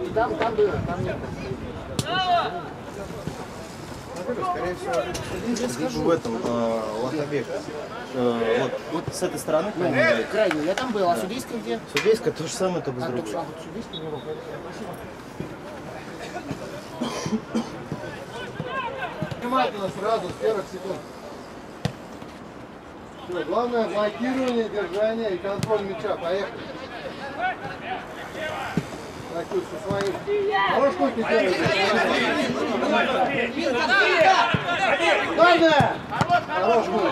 Там было, там нет. Скорее всего, в этом Лохобек. Вот с этой стороны крайне. Я там был, а судейская где? Судейская то же самое, только с другой. Судейская не было. Внимательно сразу, с первых секунд. Все, главное блокирование, держание и контроль мяча. Поехали. Ракюш, со своим. Хорош руки делай. Главное! Хорош руки.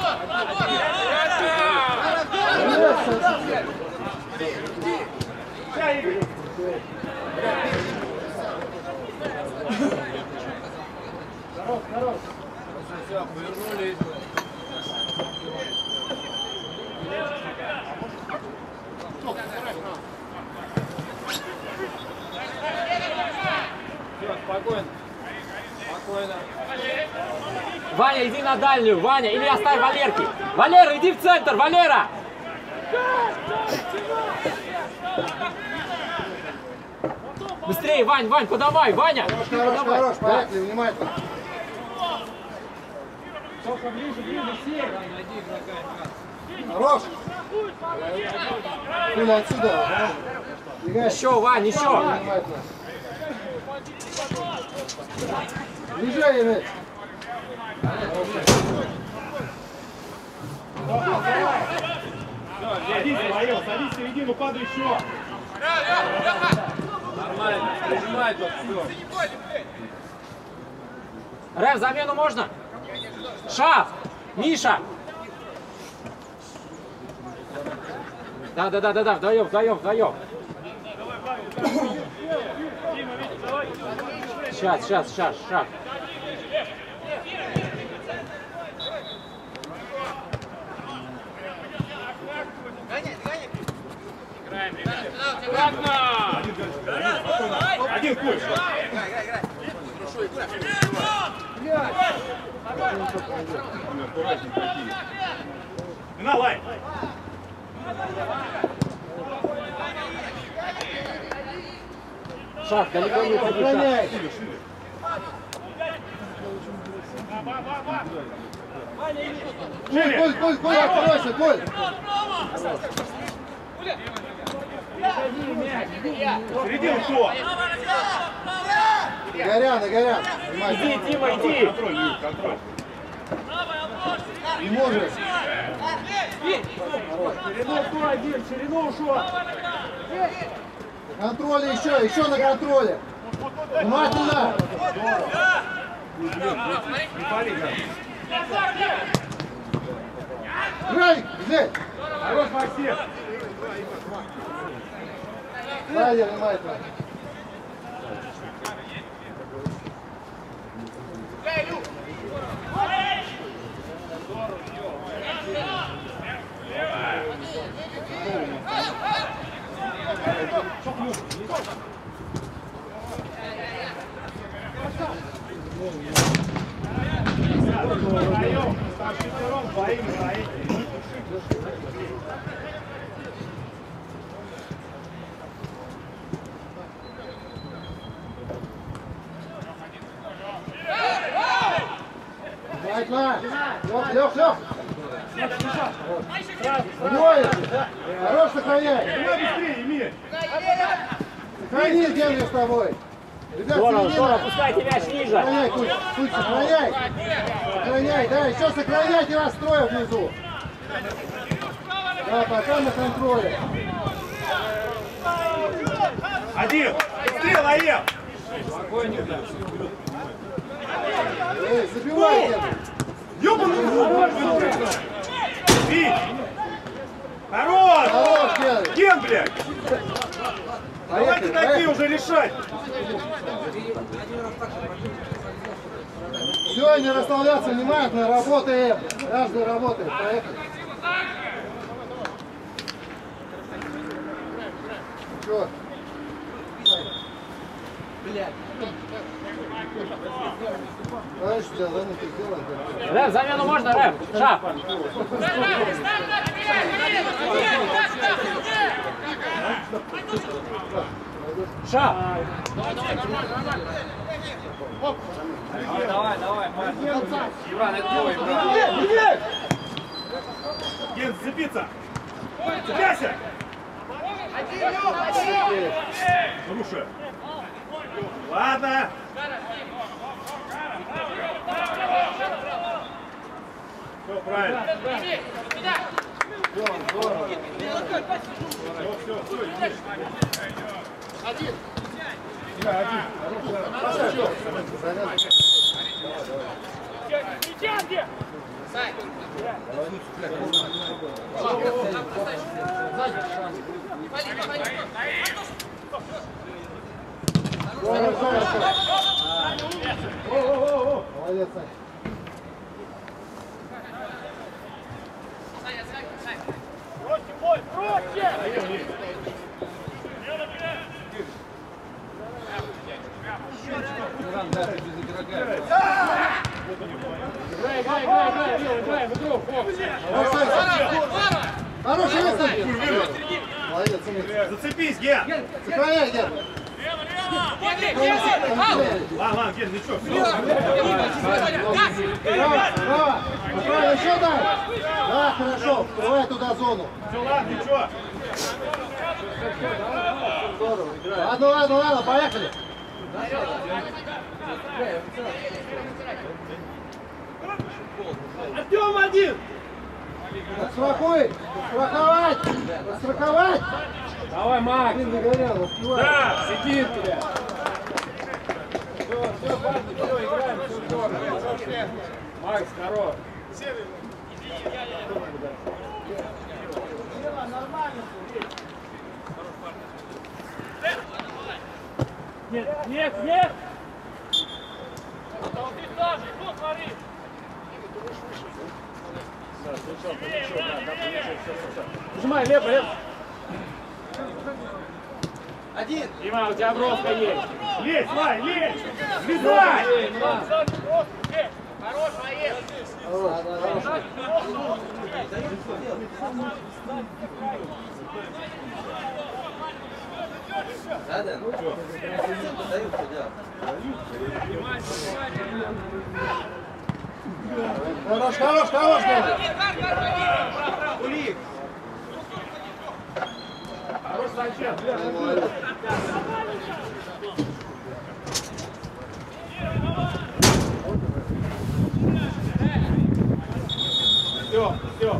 Хорош. Все, повернулись. Все, спокойно. Ваня, иди на дальнюю, Ваня, или оставь Валерки. Валера, иди в центр, Валера! Быстрее, Вань, подавай, Ваня! Хорош, поехали, внимательно. Хорош! Пуля отсюда. Еще, Вань, еще! Езжай, Эмиль. Садись, Лаил, садись в середину, падай еще. Нормально, прижимай тут все. Рэв, замену можно? Шаф! Миша! Да, вдвоем. Сейчас, шаг. Играем, ребята. Один пульс. Играй. На, Лай. Шаг, далеко не ходи, Коль, откройся, Коль! Середину кто? Горян. Иди, Дима, иди! Контроль. Не можешь. Ширину ушел! Контроле еще на контроле. Внимательно. Не пали, Грай, здесь. Хорош, Максим. Сзади, внимательно. Лёх! Двое! Хорош, сохраняй! Давай быстрее, Эмиль! Сохрани землю с тобой! Ребят, Здорово, пускайте мяч ниже! Сохраняй, Куть, сохраняй! Сохраняй, да, еще сохраняйте вас строя внизу! Да, пока на контроле! Один! Быстрее, Лаев! Спокойненько! Эй, забивайте! Ёбаный! Бить! Хорош! Хорош, Генри! Ген, блядь! Давайте Поехали, такие уже решать! Все, не расслабляться, внимательно, работаем! Каждый работает, поехали! Все! Знаешь, что занятый делать? Рэв, замену можно, Рэв? Шаг! Шаг! Давай, давай, Иван, это твой, Иван. Ген, зацепиться! Цепляйся! Руша! Ладно! Все, правильно. Все. Один. Молодец, Сань. Хороший выставь! Молодец, умница. Зацепись, Ген! Сохраняй, Ген! Ладно, Ген, ничего, все. Браво! Правильно, еще дай! Да, хорошо, вкрывай туда зону. Все, ладно, ничего. Ладно, поехали! Артем один! Подстрахуй! Подстраховать! Подстраховать! Давай, Макс! Блин, догонял, успевай! Да, сидит, бля! Все, парни, все, играем, все здорово. Макс, хорош! Нет! Нажимай, лепо! Один. Дима, у тебя бровка есть! Лезь, Вань, лезь! Влезай! Хорош, боец. Хорош, Ген! Кулик! Хорош, Санчес! Все.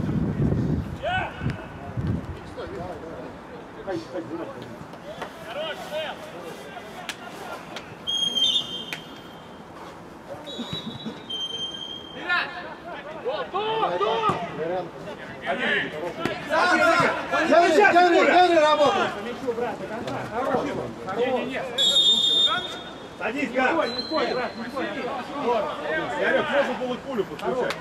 Генри работает! Садись, Ган! Ярик, можно было пулю подключать.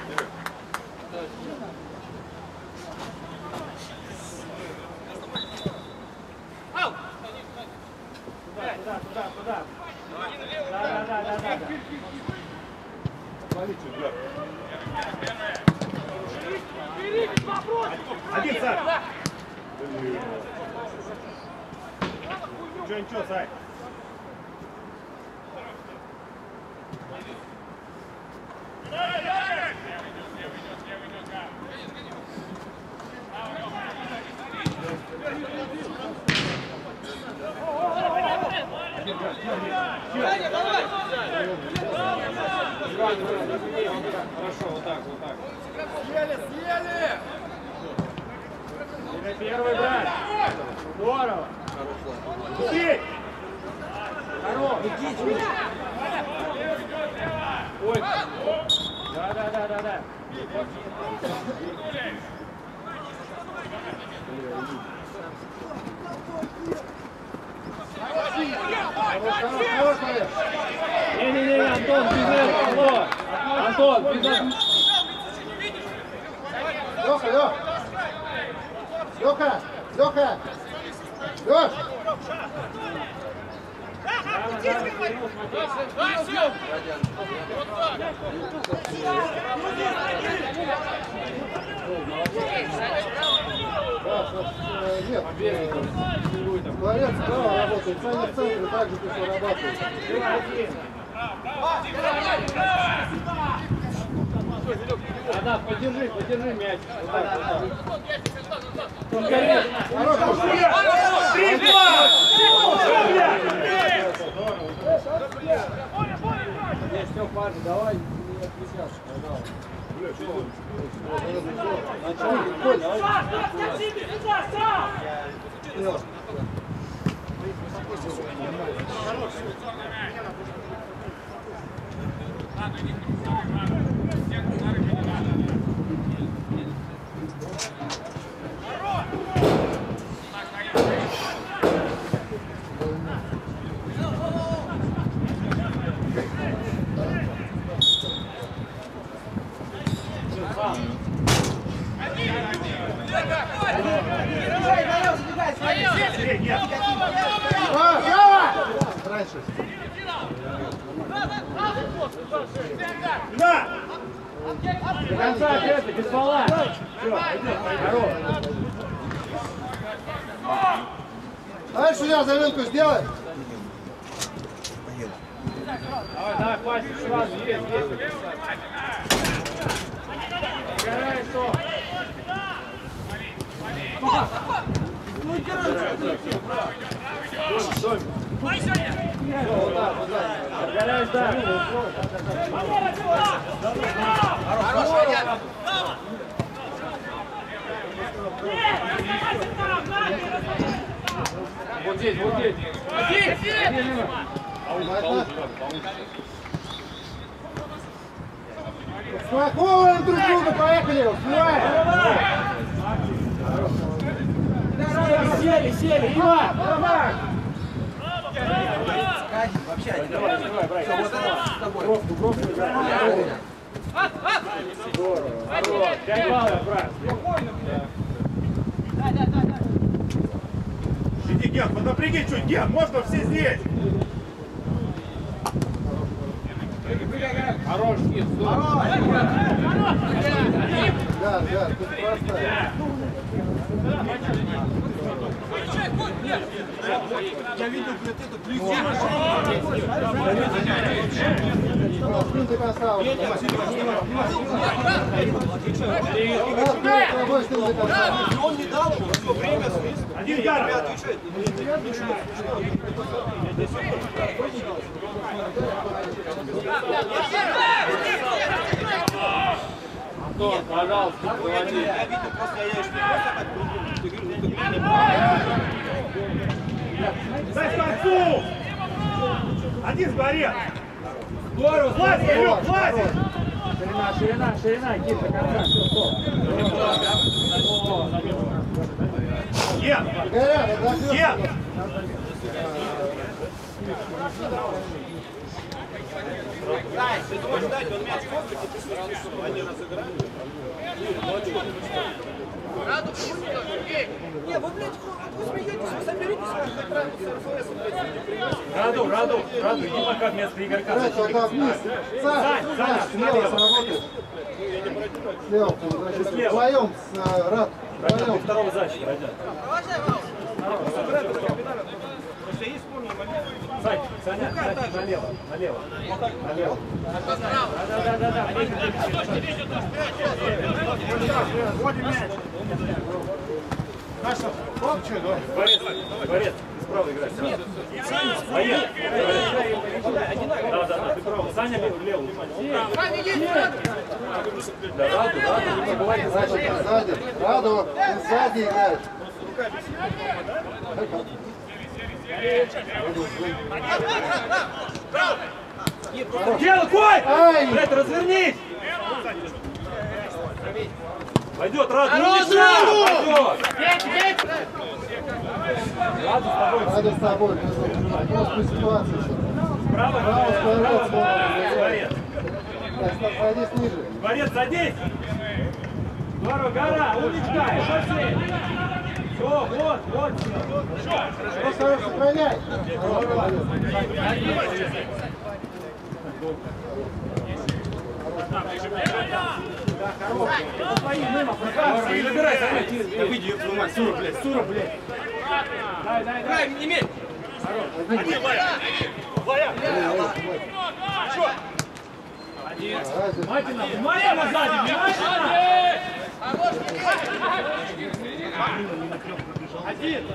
Туда. Да. Один, Сань! Ничего, Сань! Хорошо, вот так. Съели! Первый брат. Здорово. Успей! Хорош. Ой. Да. Не, Антон, без этого. Антон, без этого. Лёха! Лёш! Нет, Творец справа работает, Саня в центре также пусть вырабатывает. Да, подержи мяч. Все, парни, давай не отвлекаться, пожалуйста. Раньше. До конца ответа, без фола. Дальше я заминку сделай. Давай, пальцы сразу, есть. Играй, что? Отгоряешь, да. Вот здесь. Спокойно друг друга, поехали! Успевай! Сели, Дима! Здорово. 5 баллов, брат. Иди, Ген, поднапряги чуть, Ген, можно все здесь. Хорош, Кит, Да, тут просто. Я видел, блядь, это близко. Спин до конца. Он не дал ему все время. Один яр. Антон, пожалуйста, говори. Я видел, просто я еще не Дай к концу! Один сгорел! Здорово, Влазь, Илюх, влазь! Ширина, Кит, до конца, все, стоп. Ген! Ген! Не, вы, блядь, вы смеетесь, вы соберитесь, Раду, иди пока вместо Игорька. Тогда вниз. Саня, слева сработает. Слева, вдвоем с Рад. Вдвоем. Второго зайчика пройдет. Саня, налево. Да. Вводим мяч. Борец, справа играй. Боец. Да, ты право. Саня левый. Раду, не забывайте Сзади. Раду, ты сзади играешь. Дело, Кой! Ай! Блядь, развернись! Пойдет, Раду! Пойдет! Раду с тобой. Просто ситуация еще. Право, Борец. Садись ниже. Борец, садись! Здорово, Гора, умничка, все, вот. Просто сохраняй. Не набирай, Саня. Да выйди, ёб твою мать. Сура, блядь, Сура, блядь. Дай, не имей! Внимательно, внимательно сзади, внимательно! Один!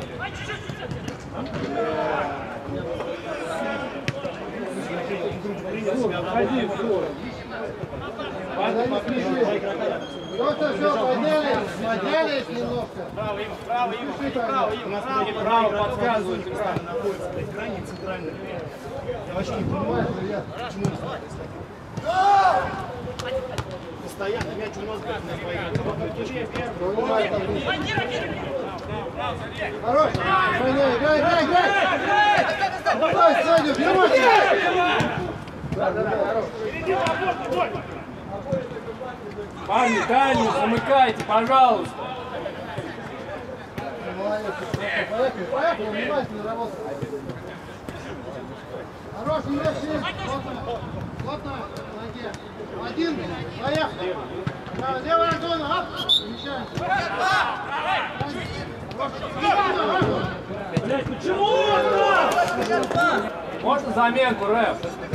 Все, поднялись немножко. Право, подсказывают. Крайне центральный. Я вообще не Понимаешь, понимаю, Илья? почему не постоянно мяч у нас как на своей. Хорош! Играй! Давай, Саня, внимательно! Парни, дальнюю замыкайте, пожалуйста. Молодец, поехали, внимательно работай. Хорош, не лечи, плотно, ноге. Один, поехали. Левая зона, оп, перемещаемся. Блядь, почему? Можно заменку, Рэп?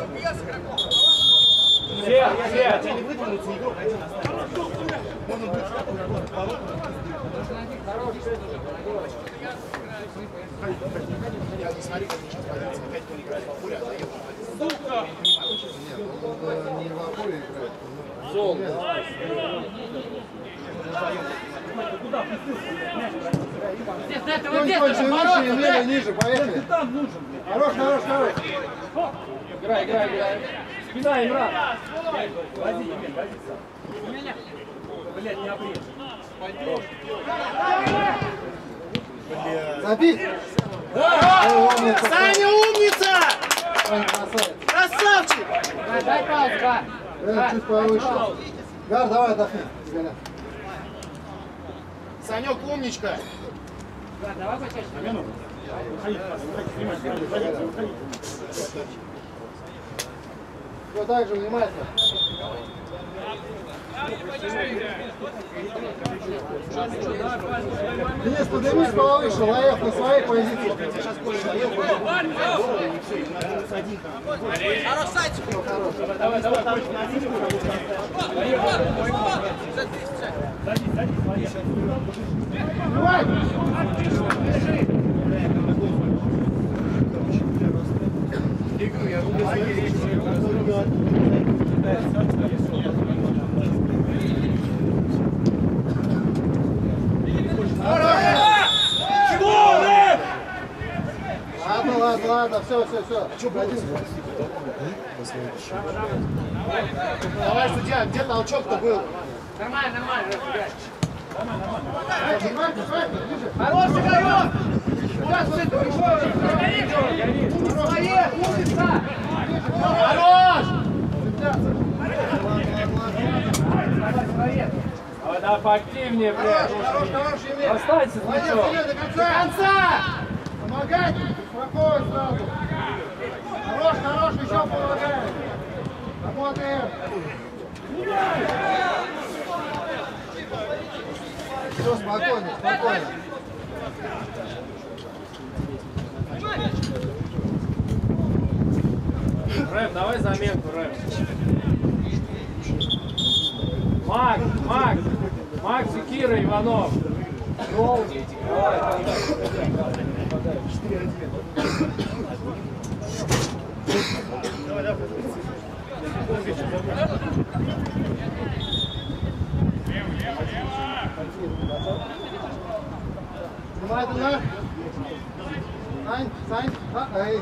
Все. Хотели выдвинуться, игрок один остался. Можно будет поворот. Смотри, как сейчас позиция. Опять кто играет по полю, отдает. Нет, он не в поле играет. Зол. Выше, выше, ниже, поехали. Хорош. Играй. Спина, Имран. Вози сам. Блядь, не опрежь. Забить! Саня, умница! Саня, красавец. Красавчик! Дай паузу, Гар. Чуть повыше. Гар, давай отдохни. Санек, умничка! Давай почаще. Все так же, внимательно. Денис, поднимись повыше, Лаев на своей позиции. Хорош, Санчик! Давай. Давай! Ладно, все. Давай, судья, где толчок-то был? Нормально, ребят. Хорош, игрок! Хорош! Давай, поактивнее, блядь. Хорош, Емель. Останься с Молодец, мячом. Емель, до конца! Помогать! Спокойно сразу. Хорош, еще помогаем. Работаем. Все, спокойно. Рэп, давай заменку, Рэп. Макс и Кира Иванов. Долгий. Внимательно. Сань. Эй.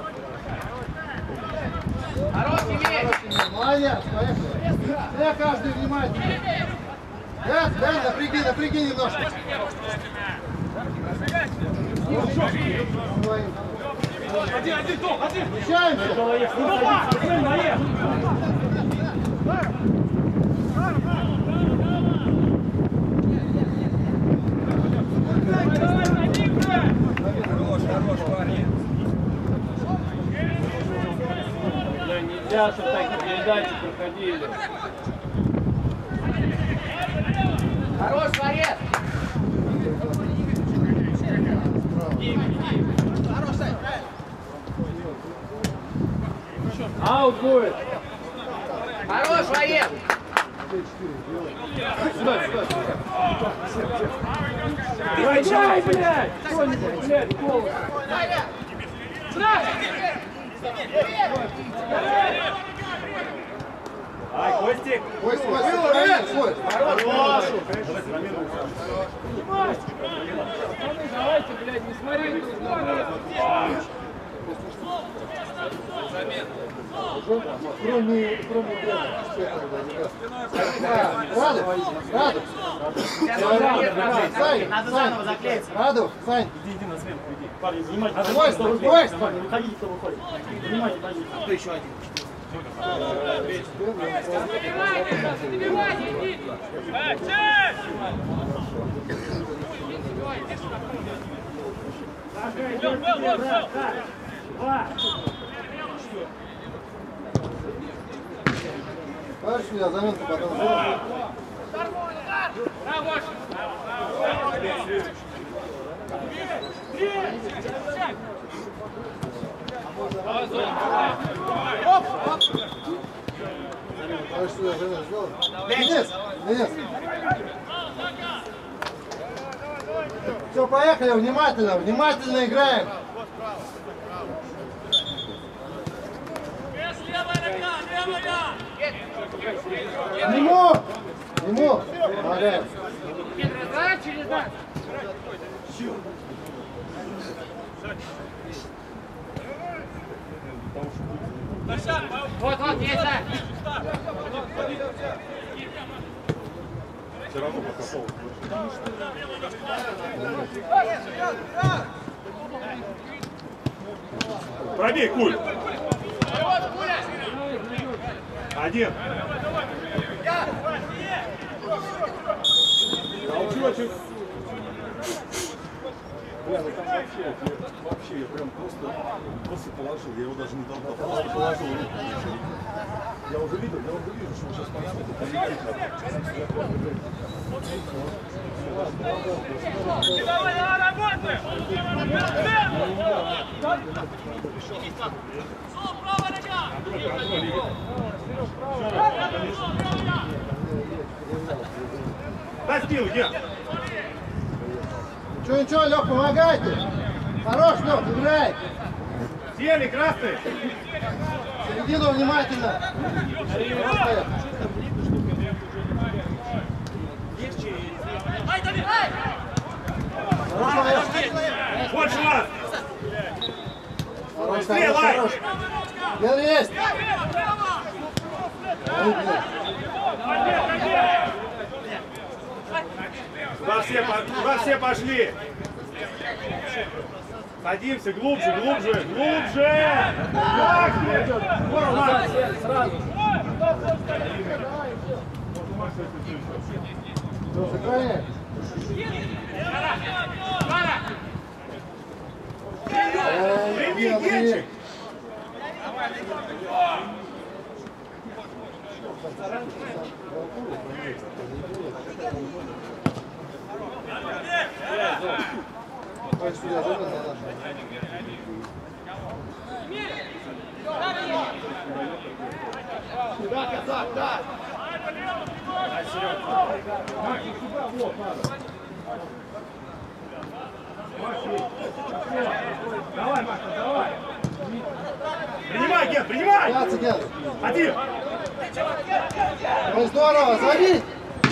Хорош, Емель! Молодец, поехали. Я каждый внимательно. Да, напряги немножко. Один, Том, один! Встречаемся. Хорош, парни! Нельзя, чтобы такие передачи проходили. Хорош, Ларец! Аут будет! Хорош, Ларец! Сюда, сюда, сюда. Блядь! Кто-нибудь, блядь, голос! Ай, Костик! Кость, Кость! Хорош! Давайте, блядь, не смотри! Кроме Надо заново заклеить. Раду, Сань. Иди на смену, иди. Парни, занимайте. Давай, давай, давай. Выходите, кто выходит. Занимайте позицию. Кто еще один? Товарищ меня, заметку потом. Товарищ сюда, заметку сделал. Денис, Денис. Все, поехали, внимательно, внимательно играем. Нему! Нему! Молодец! Вот, вот, есть, да! Все равно пока пол. Пробей, Куль. Один. Толчочек. Бля, ну там вообще, я прям просто положил, я его даже не дал, просто положил руку. Я уже видел, что он сейчас подсмотрит. Давай, работай! Дай спину, Ген. Ничего, Лёх, помогайте! Хорош, Лёх, играй! Сели, красный. Середину внимательно! Хорош, Лёх! Вот шанс. Хорош, Быстрее, хорош, Лай. хорош! Ген есть! Куда все пошли? Садимся, глубже, глубже, глубже! Так, Сразу! Все, сохраняй! Прими, Генчик! Да, казак, да! Давай, Маша, давай! Принимай, Ген, принимай! Пятся, Ген! Один! Ой, здорово, звони!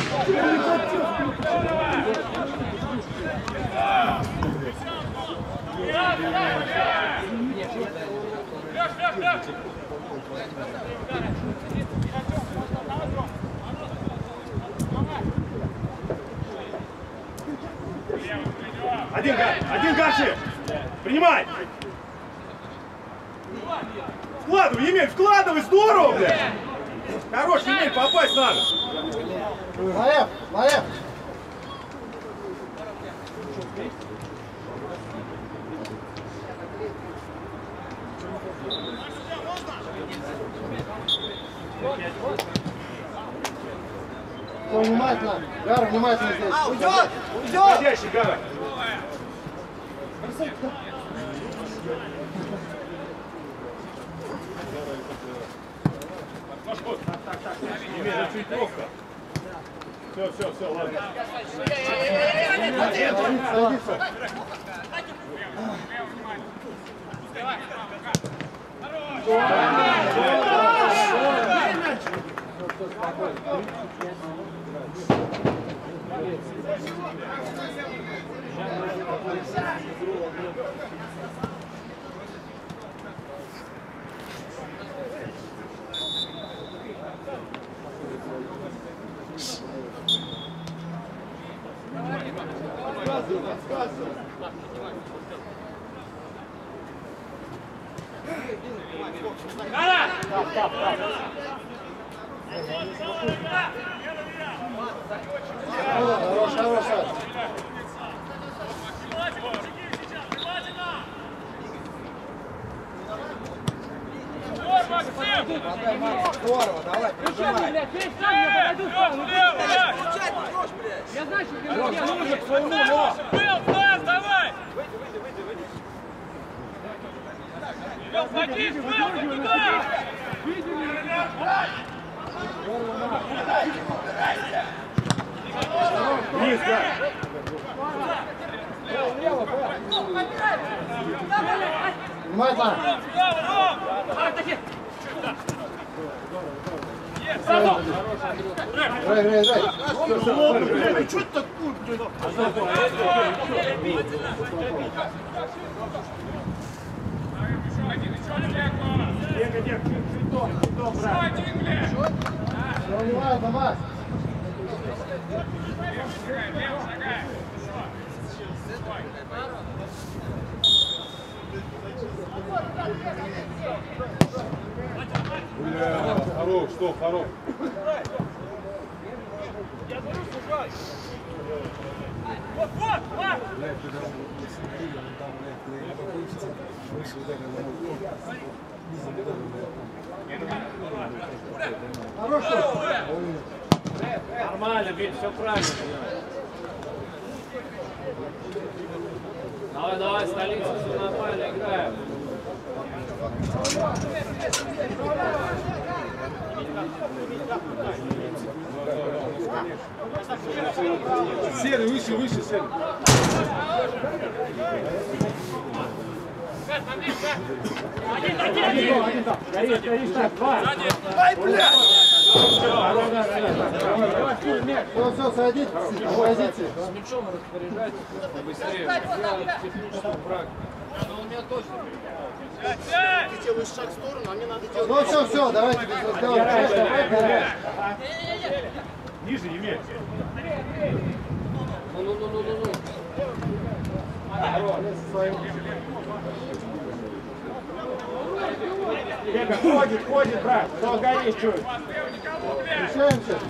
Один Гаши! Принимай! Вкладывай, Емель, вкладывай, здорово, блядь! Хорош, Емель, попасть надо! Наев, Наев! Все, внимательно. Гара, внимательно здесь. Уйдет! Уйдет! Ходящий, Гара. Так, чуть плохо. Все, ладно. Садится. Хорош. Здорово, давай, прижимай. Получай, Петрош, блядь. Я знаю, что Нужно к своему, но! давай! Вниз, да! Внимательно. Играй. Что ты такое, блядь? Чуток, брат. Все, внимательно, Макс. Бля, хорош, что, хорош. Хорош. Нормально, Биль, все правильно. Давай, столица, все нормально, играем. Серый, выше, Серый. Горишь, так, два. Ай, блядь! Все, садитесь. В позиции. С мячом распоряжайтесь, быстрее. Ты делаешь шаг в сторону, а мне надо делать... Ну все, давайте без разговора. Ниже, Емель. Ну. Бега, ходит, брат. Кто горишь, чуть. Решаемся.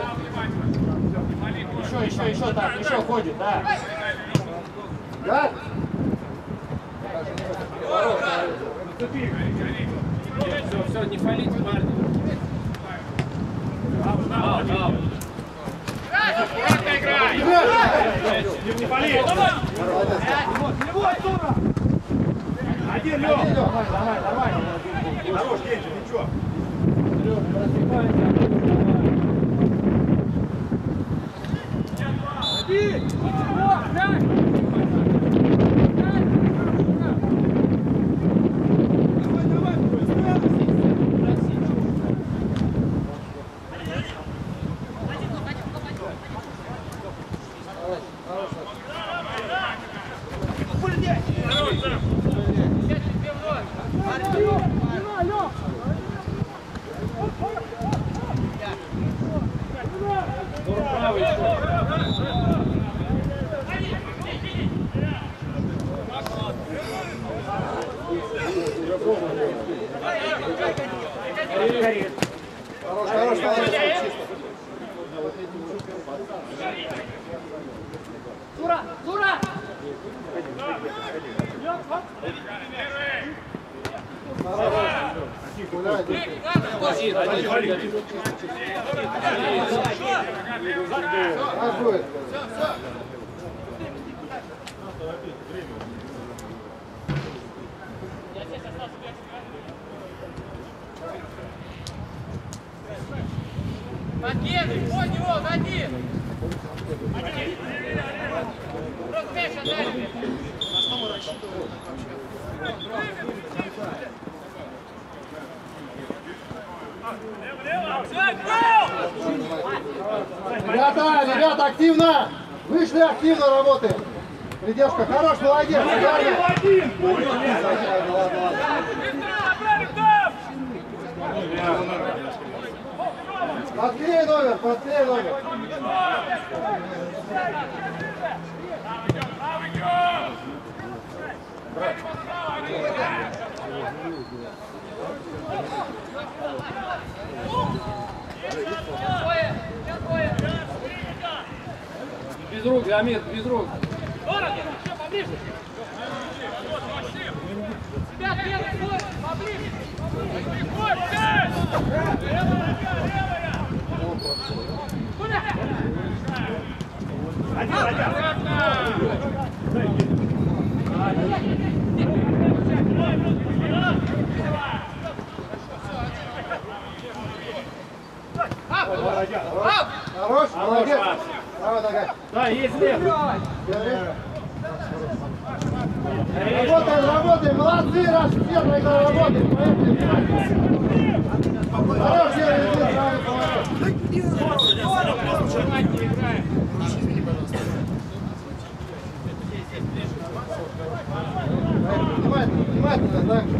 Еще так, еще ходит, да. Гад. Все, не фалите, парни. Аут. Аккуратно играй. Не пали. Один, Лёв. Давай. Хорош, Генчик, ничего. Хорош. Тура! Гуляй. Как будет? Подкидывай, вон него, сзади! Просто мяч отдали! На что мы рассчитываем? Ребята, активно! Вышли, активно работаем! Придержка, хорош, молодец! Подклей номер, подклей номер! Без рук, Амир, без рук. Поближе! Себя первый, поближе! Хорош, молодец! Давай, нога! Да, есть лев. Работаем, работаем! Молодцы, раз все проиграл, работаем! Хорош, делай, правильно, внимательно, внимательно, так же.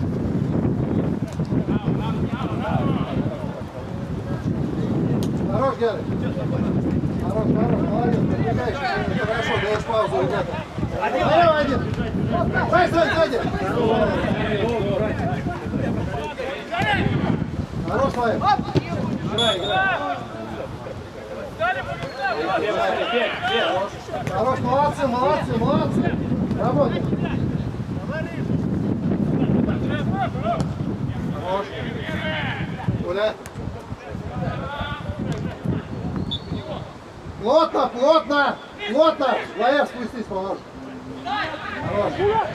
Хорош, Геры. Хорош, молодец, продвигаешься. Хорошо, даешь паузу, ребята. Налево один. Стой, сзади. Хорош, Славик. Хорош, молодцы. Работаем. Хорош. Гуляй. Плотно! Лоев, спустись, поможешь. Хорош.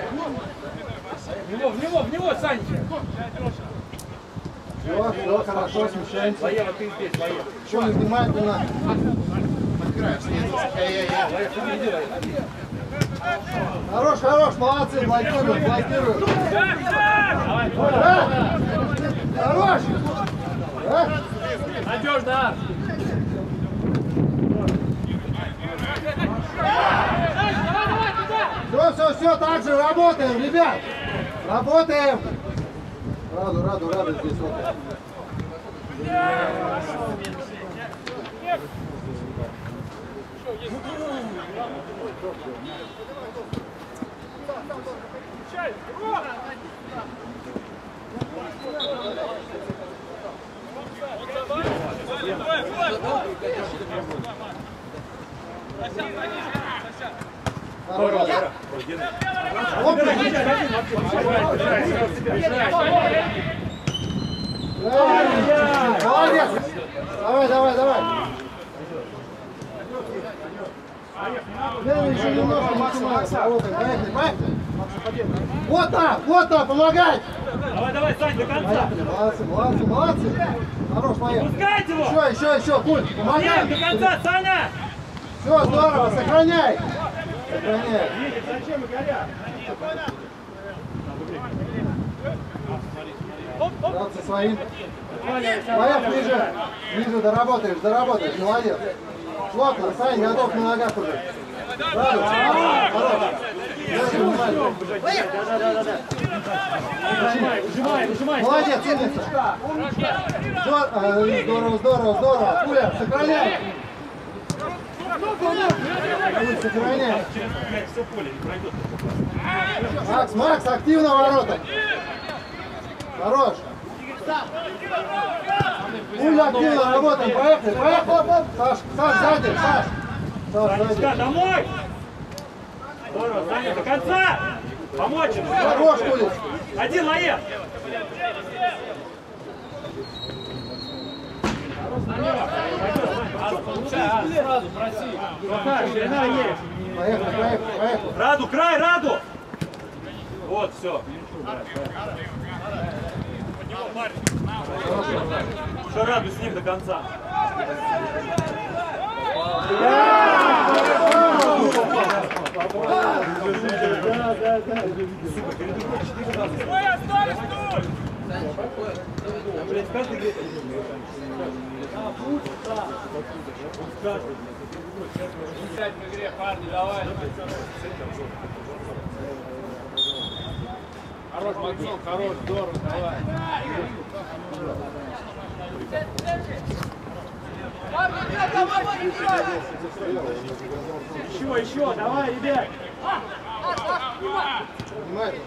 В него, Саня. Все, хорошо, смещаемся. Лоева, ты здесь, Лоева. Еще внимательно. Хорош, молодцы, блокируют. Хорош! Надежно. Все, так же работаем, ребят. Работаем. Раду здесь вот. Молодец! Давай! Еще немножко максимально. Вот так, помогай! Давай, Сань, до конца. Молодцы! Хорош, моя! Пускайте его! Еще, Куль, помогай! До конца, Саня! Все, здорово, сохраняй! Зачем и горят? Со своим. Лоев ближе, доработаешь, молодец. Плотно, Сань, готов на ногах уже. Хорош. Ужимай. Молодец, умница. Здорово. Куля, сохраняй. Сохраняй. Макс, активно ворота. Хорош. Куля, активно работаем. Поехали. Саш, сзади, Саш. Санечка, домой! Здорово, Саня, до конца! Помочь ему! Хорош, Кулич. Один Лоев! Сразу проси. Захар, ширина есть. Поехали, поехали, поехали. Раду, край, Раду! Вот, все. Что Раду с ним до конца? Стой, остались тут! Играть в игре, парни, давай. Хорош, Максон, хорош, здорово, давай. Еще, давай, ребят. Внимательно.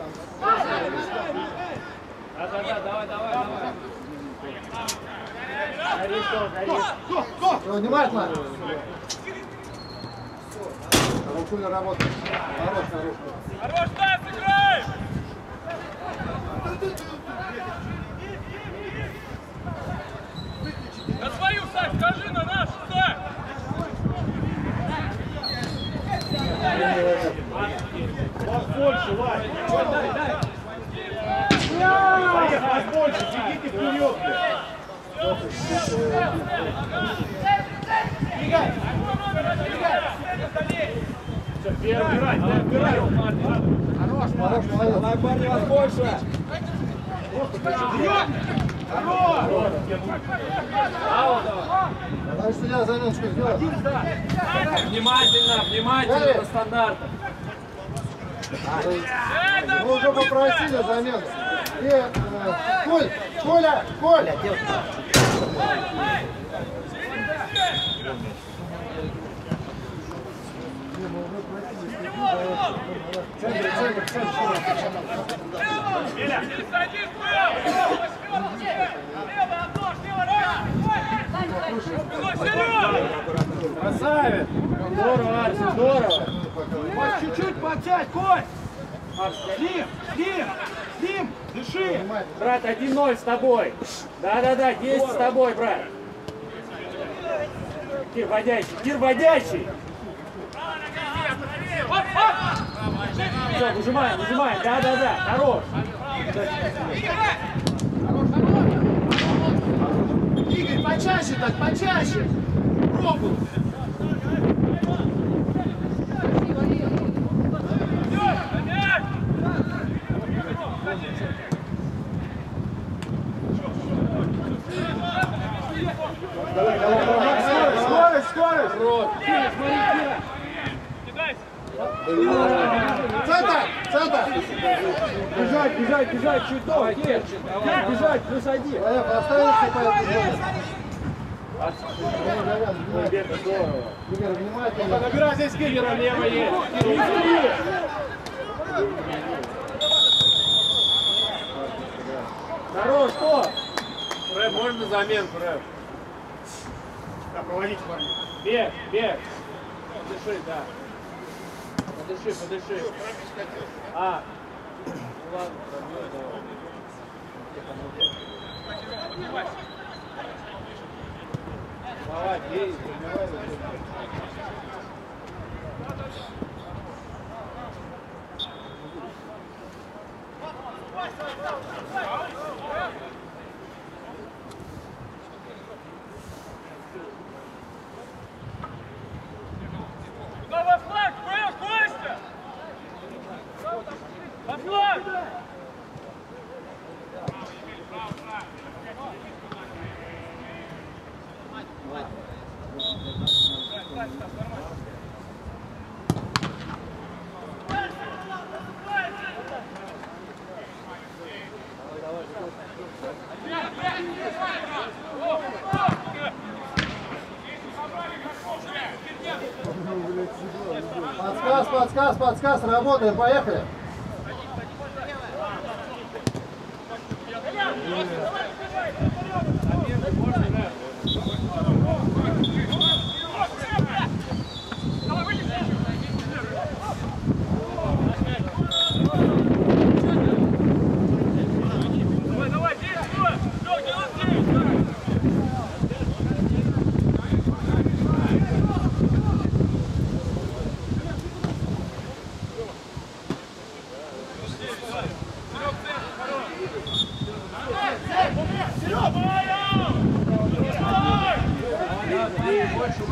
Да, давай. Все, внимательно. Рукуля работает. Хорош. Хорош, Стас, играй! На свою, Саш, скажи на нашу, Саш! Больше, Вань. Дай. Поехали, больше, бегите вперед. Бегай. Все, первый, убирай. Хорош, молодец. Давай, парни, вас больше. Товарищ судья, заменочку сделай. Внимательно, до стандарта. Мы уже попросили замену. И, Коля! Центр. Садись, лево, обнож, лево, Красавец. Здорово, Арсен, здорово. Кость, чуть-чуть подсядь, Кость. Дим, дыши. Брат, 1-0 с тобой. Да, 10 с тобой, брат. Кир водящий. Все, выжимаем. Да, хорош. Игорь, почаще. Пробуй. Скорость. Центр. Бежать, чуть до. Бежать, плюс 1. Оставился по этой зоне. Ребята, здорово. Игорь, внимательно. Набирай здесь киллера, лево есть. Хорош, что? Рэп, можно заменку, Рэп? Да, проводите, парни. Бег. Подыши, да. Подыши. Ну ладно, давай, бей, забивай. Во флаг, Костя! Во флаг! Подсказ, работаем, поехали. Давай, действуй! Все, 99!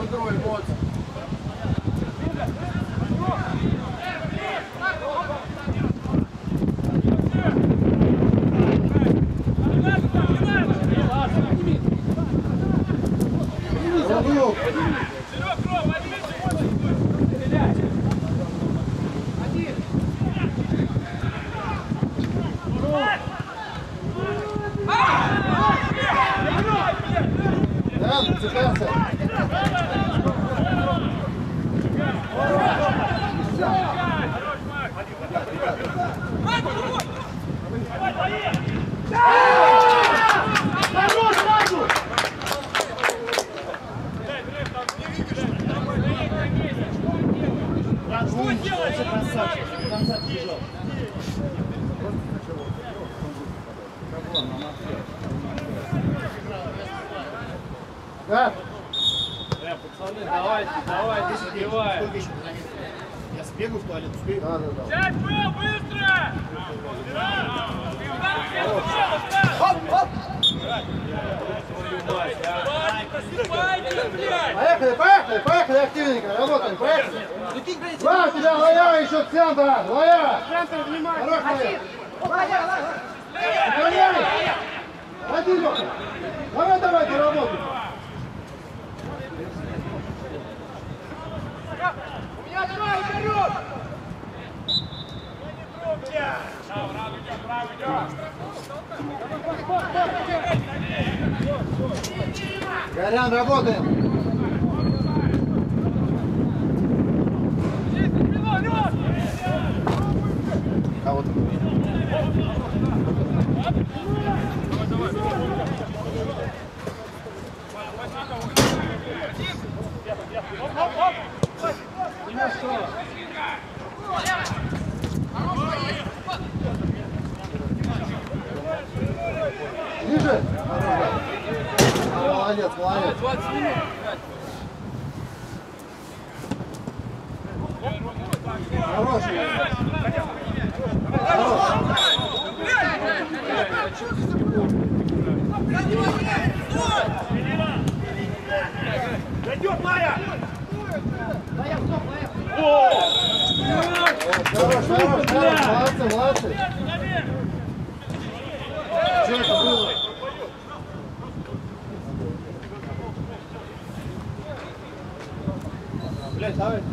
игру эмоций. Роду. Да, цепляйся. Да. Пацаны, давайте, забиваем. Я сбегу в туалет, успею? Да. Взять был, быстро! Поехали, активненько, работаем, поехали. Да, у тебя лоя еще в центр, лоя. Центр, внимание. Хорош, лоя. Ходи, Леха. Давайте, работай. У меня два вперед! Горян, работаем. А вот ниже. Молодец. Хороший. Дойдет, Майя! Хорош, молодцы. Что это было? Блядь, давай.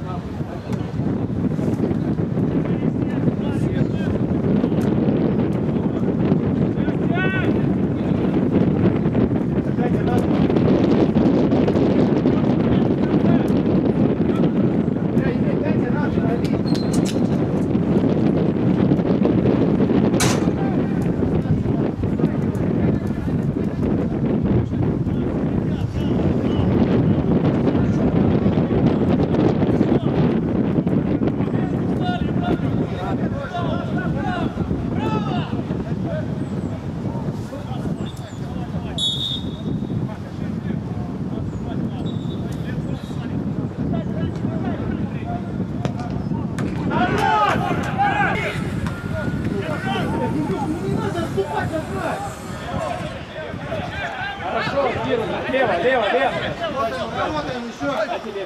Хорошо, лево. Работаем еще.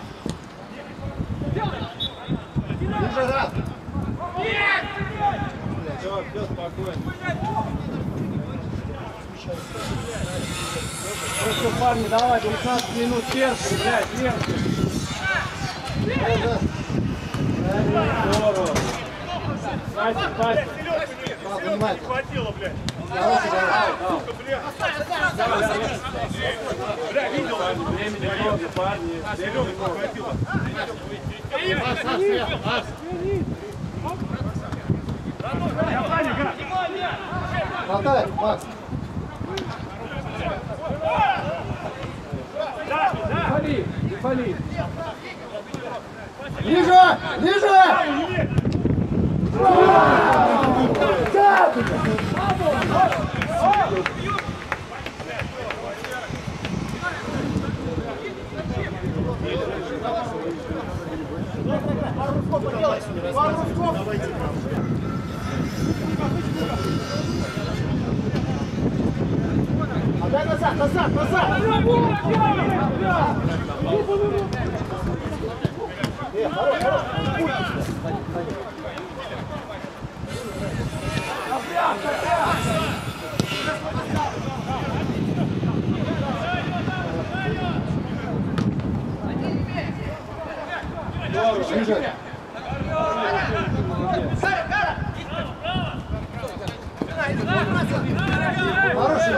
Ниже, раз. Все, спокойно. Хорошо, парни, давай, 15 минут терпим, блядь, терпим. Здорово. Пасик. Внимательно. Хватило, блядь. Бля, видел? Времени много, парни. Зеленый хватило. Хватай, Макс. Пали. Ниже! Отдай на назад, назад, назад! Хорош, хорош! Ближе! Хороший!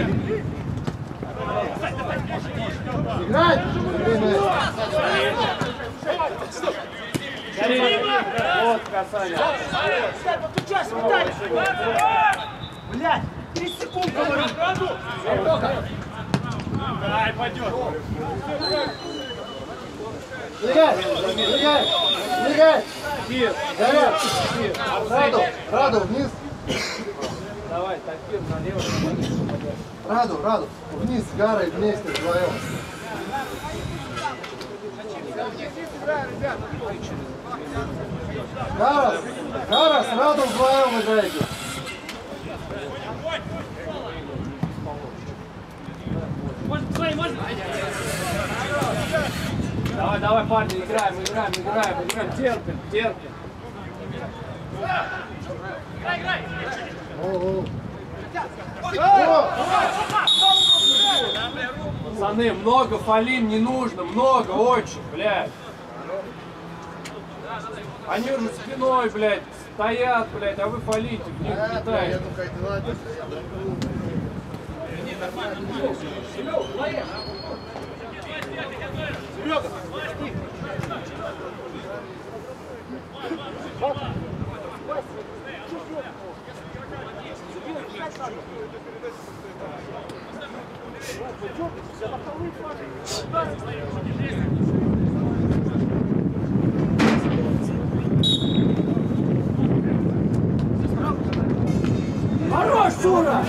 Играть! Вот касание. Подключайся, Виталий! Блядь, 30 секунд, говорю! Дай, пойдет. Двигай! Двигай! Двигай! Заряд! Раду, вниз! Давай, таким налево. Раду, вниз с Гарой вместе вдвоем. Гара, с Раду вдвоем играете. Давай, парни, играем. Терпим. Играй! Пацаны, много фалин не нужно, много, очень, блядь. Они уже спиной, блядь, стоят, блядь, а вы фалите, в них летаете. Хорош, Шура!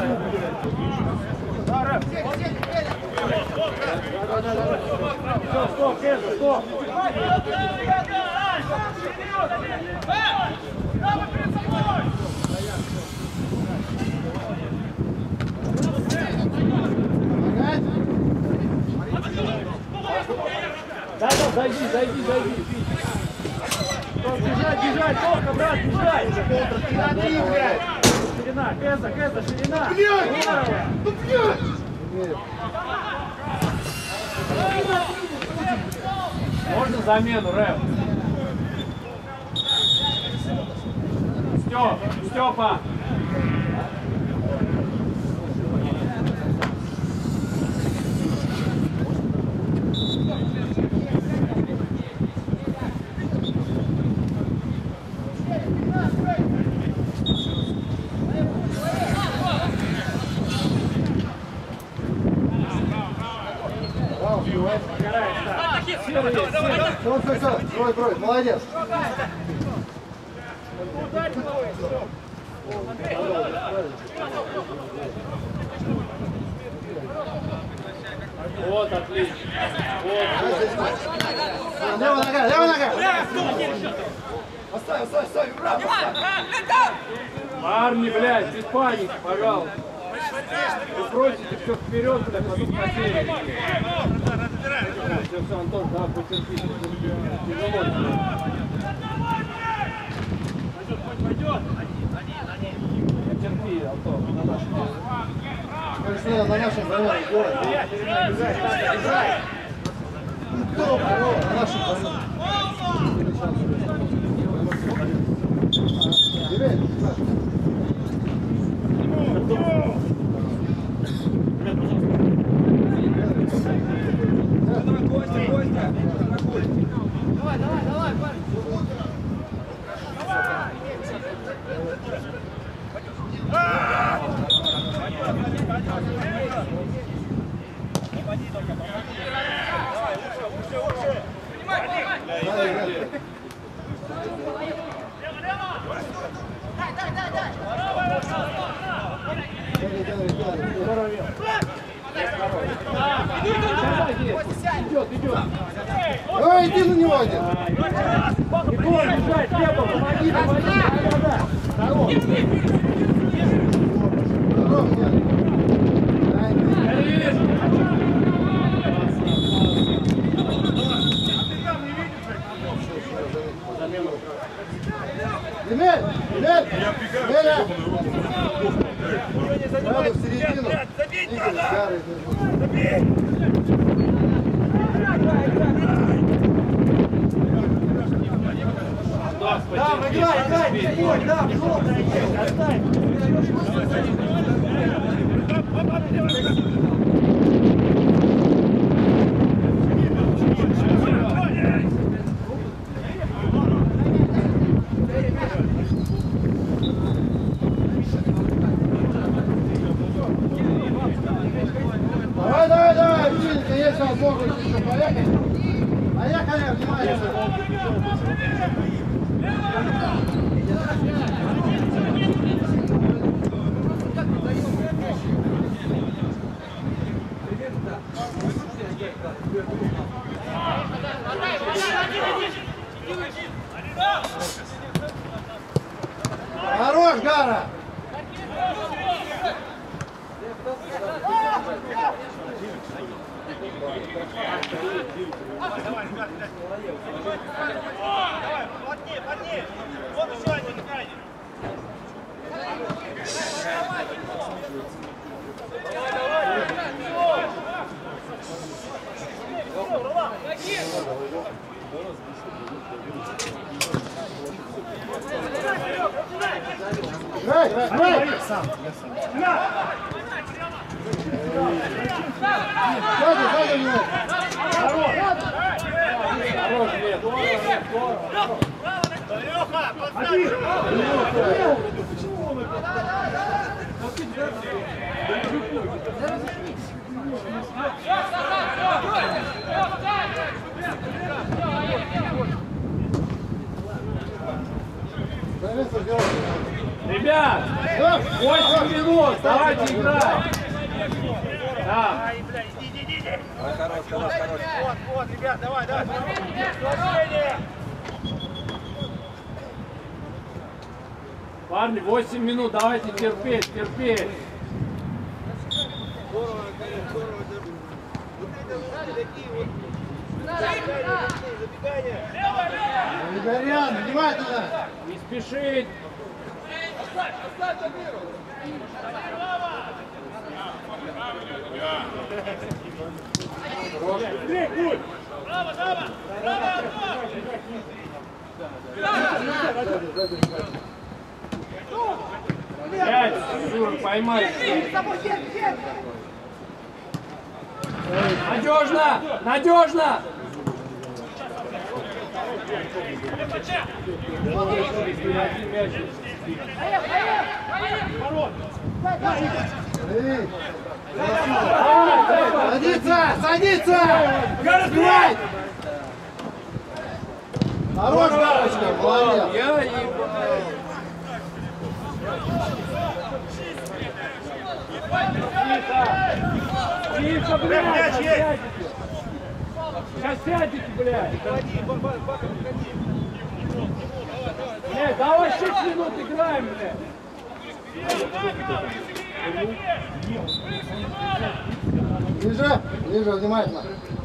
Стоп! Да, зайди. Бежать, только, брат, бежать! Ширина, Кэза, ширина! Можно замену, Рэп? Степа! Все, строй, молодец. Вот, отлично. Левая нога. Оставь, браво! Парни, блядь, без паники, пожалуйста. Вы просите все вперед, блядь, потом потеряете. Все, Антон, да, потерпи. Тяжело. Потерпи, Антон. Конечно, на нашем замене делать. На нашем замене. Давай, парень! Ой, иди на него один. Егор, бежать, Пепа, помоги, да. Здоров, нет. Игорь, Гарри, Да, играй, спой, да, желтая есть, оставь. Давай, Винка, есть возможность еще, поехали. Поехали, внимание. Хорош, Гара! Подни, вот еще один крайний. Эй! Сзади, Лев! Хорош, Лев. Леха, подставь! Ребят, 8 минут, давайте играть. Да. Иди. Вот, ребят, давай. Парни, 8 минут, давайте терпеть. Григорян, внимательно! Не спешить. Пять, Юра, поймай. Надежно! Садиться! Разбирай! Хорош, Гарочка, молодец! Я ебал. Тихо, блядь! Сейчас сядете, блядь! Блядь, давай 6 минут играем, блядь! Ближе, внимательно!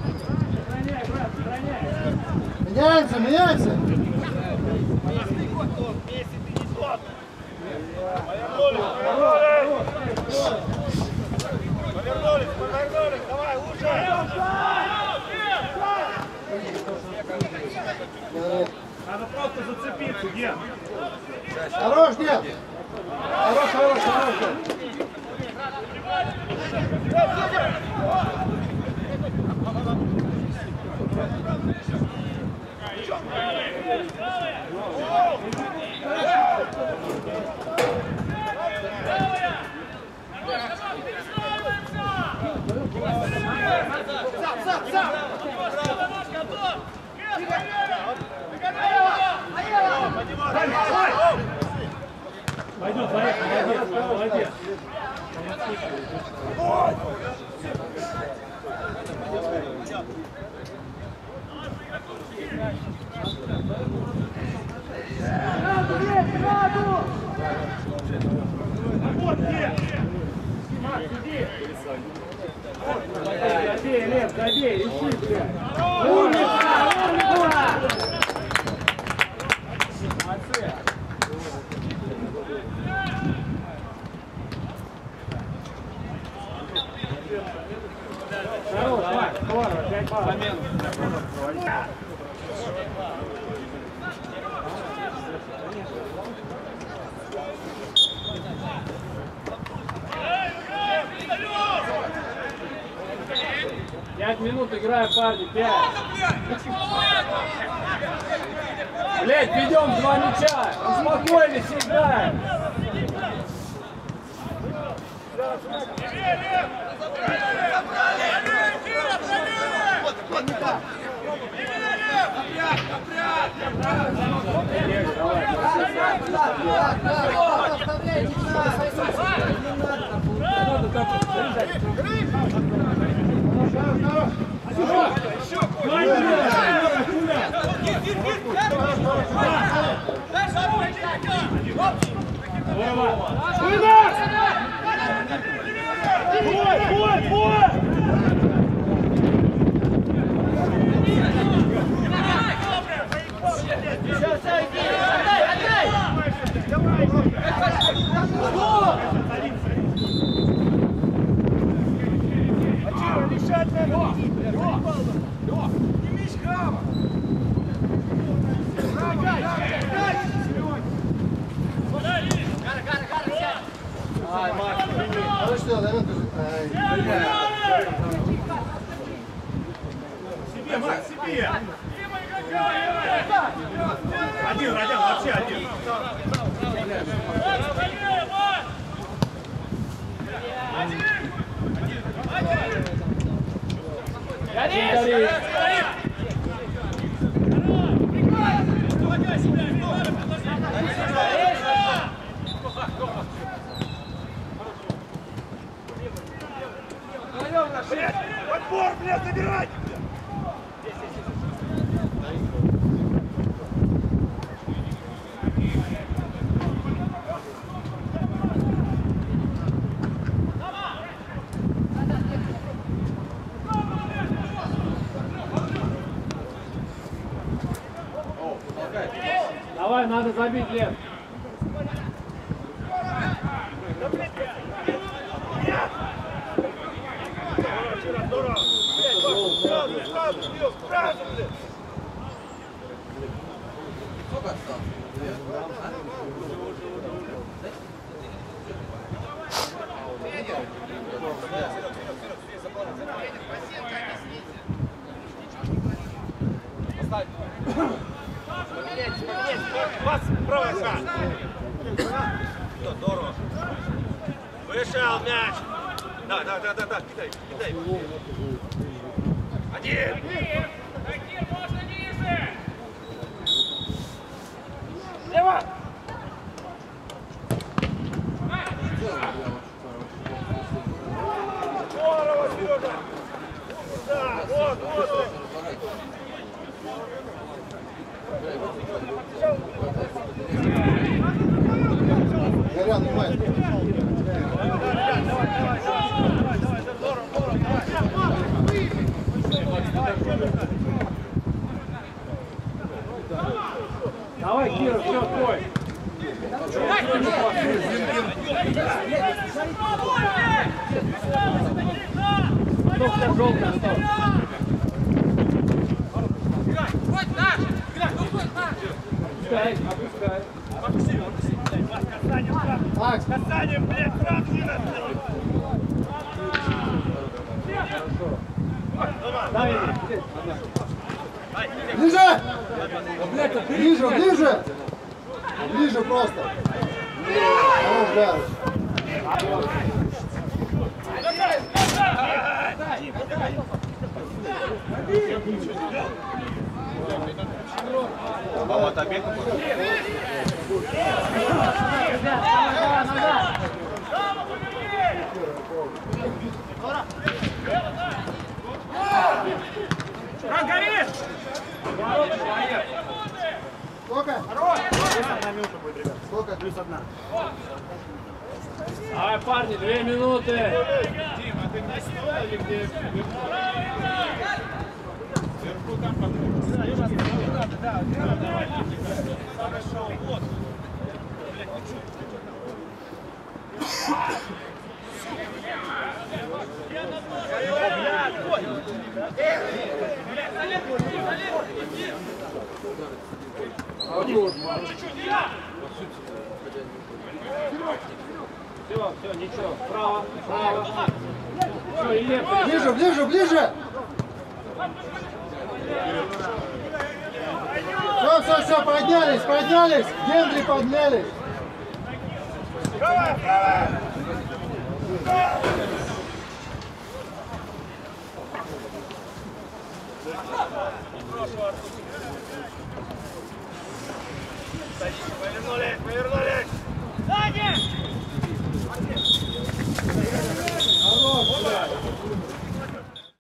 Меняемся! Повернулись, давай, лучше! Надо просто зацепиться, Ген. Хорош, Ген! Хорош! Пойдем, молодец! Забей, Лев, ищи, блядь! Умница! Молодцы! Хорош, Макс, здорово, 5 баллов. Пять минут играем, парни, 5. Блять, ведем 2 мяча. Успокоились, играем. Один, вообще один. Подбор, блядь, забирать! Давай, надо забить, Лен. Пас, правая рука. Здорово. Вышел мяч. Да, кидай. Один. Такие можно ниже! Лево. Здорово, Сережа. Да, вот. Горян, внимай. Давай, Кира, все, твой. Кто вся желтая осталась? Опускай. Макс, Касанием, блядь, прав, ближе! Ближе просто. Хорош, Гарыч. Сколько? Сколько? Плюс 1. Давай, парни, 2 минуты. Я Все, Илья, Ближе, ближе, ближе! Все, поднялись, поднялись! Генри поднялись! Право, право!